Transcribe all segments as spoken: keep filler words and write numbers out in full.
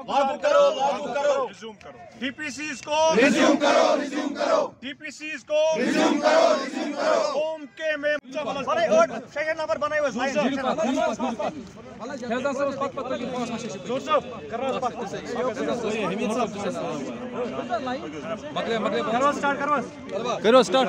लागू करो लागू करो रिज्यूम करो डीपीसीज को रिज्यूम करो रिज्यूम करो डीपीसीज को रिज्यूम करो रिज्यूम करो ओम के में बनाए और सेकंड नंबर बनाए हुए करो start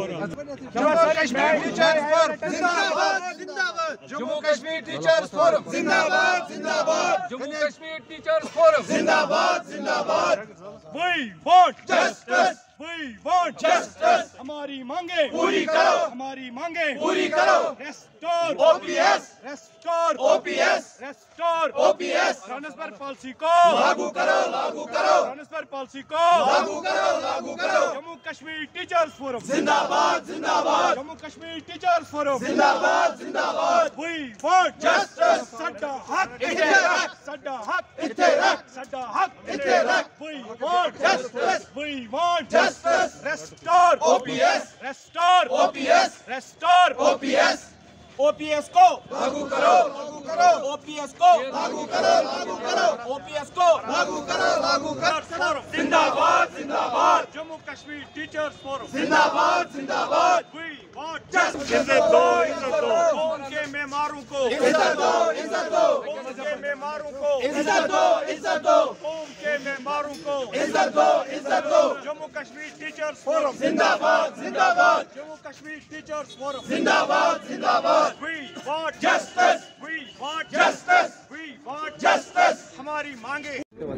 Jammu Kashmir teachers forum जिंदाबाद जिंदाबाद जम्मू कश्मीर टीचर्स फोरम जिंदाबाद जिंदाबाद we want justice we want justice हमारी मांगे पूरी करो हमारी मांगे पूरी करो restore OPS restore OPS restore OPS transfer policy को लागू करो लागू करो ट्रांसफर पॉलिसी को लागू करो लागू करो जम्मू कश्मीर टीचर्स फोरम जिंदाबाद जिंदाबाद जम्मू कश्मीर टीचर्स फोरम जिंदाबाद जिंदाबाद वी वांट Justice. साडा हक इत्थे रख साडा हक इत्थे रख साडा हक इत्थे रख we want Justice. We want Justice. Restore OPS restore OPS restore OPS OPS को लागू करो लागू करो ओपीएस को लागू करो लागू करो ओपीएस को लागू करो लागू करो फोरम जिंदाबाद जिंदाबाद जम्मू कश्मीर टीचर्स फोरम जिंदाबाद जिंदाबाद वी वांट Justice. इज्जत दो इज्जत दो कौम के मेमारों को इज्जत दो इज्जत दो कौम के मेमारों को इज्जत दो इज्जत दो कौम के मेमारों को इज्जत दो इज्जत दो जम्मू कश्मीर टीचर्स फोरम जिंदाबाद जिंदाबाद जम्मू कश्मीर टीचर्स फोरम जिंदाबाद जिंदाबाद we want Justice. We want Justice. We want Justice. हमारी मांगे।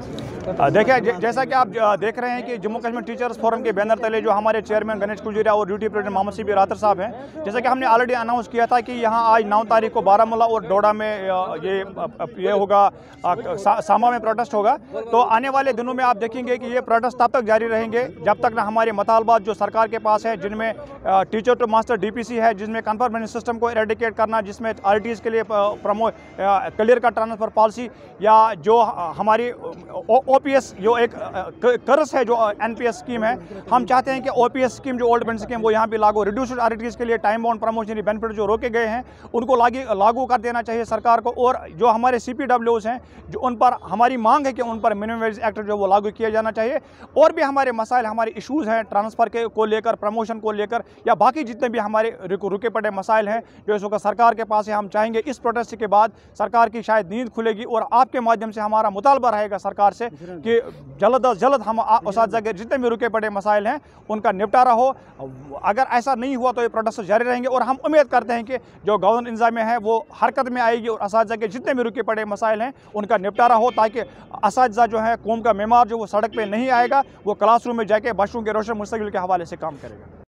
देखिए जै- जैसा कि आप अ, देख रहे हैं कि जम्मू कश्मीर टीचर्स फोरम के बैनर तले जो हमारे चेयरमैन गणेश कुलजीरा और ड्यूटी प्रेसिडेंट मोहम्मद सीबी रातर साहब हैं, जैसा कि हमने ऑलरेडी अनाउंस किया था कि यहाँ आज नौ तारीख को बारामूला और डोडा में अ, ये अ, ये होगा अ, सा, सामा में प्रोटेस्ट होगा। तो आने वाले दिनों में आप देखेंगे कि ये प्रोटेस्ट तब तक जारी रहेंगे जब तक ना हमारे मतालबात जो सरकार के पास है, जिनमें टीचर टू मास्टर डीपीसी है, जिसमें कन्फर्मेशन सिस्टम को इरेडिकेट करना, जिसमें आरटीज के लिए promo clear cut transfer policy, या जो हमारी ओपीएस जो एक कर्ज है जो एनपीएस स्कीम है, हम चाहते हैं कि ओपीएस स्कीम जो ओल्ड पेंशन स्कीम वो यहाँ भी लागू, रिड्यूस्ड आरटीज के लिए टाइम बाउंड प्रमोशनरी बेनिफिट जो रोके गए हैं उनको लागू लागू कर देना चाहिए सरकार को। और जो हमारे सीपीडब्ल्यूज हैं जो उन पर हमारी मांग है कि उन पर मिनिमम वेज एक्ट जो वो लागू किया जाना चाहिए। और भी हमारे मसाइल, हमारे इशूज़ हैं ट्रांसफ़र के को लेकर, प्रमोशन को लेकर, या बाकी जितने भी हमारे रुके पड़े मसाइल हैं जो इस वक्त सरकार के पास है, हम चाहेंगे इस प्रोटेस्ट के बाद सरकार की शायद नींद खुलेगी और आपके माध्यम से हमारा मुतालबा रहेगा सरकार से कि जल्द अज जल्द हम उसातिज़ा के जितने भी रुके पड़े मसाइल हैं उनका निपटारा हो। अगर ऐसा नहीं हुआ तो ये प्रोटेस्ट जारी रहेंगे और हम उम्मीद करते हैं कि जो गवर्नर इंतजामिया है वो हरकत में आएगी और उसातिज़ा के जितने भी रुके पड़े मसाइल हैं उनका निपटारा हो, ताकि उसातिज़ा जो है कौम का मेमार जो वो सड़क पर नहीं आएगा, वो क्लासरूम में जाके बच्चों के रोशन मुस्तकबिल के हवाले से काम करेगा।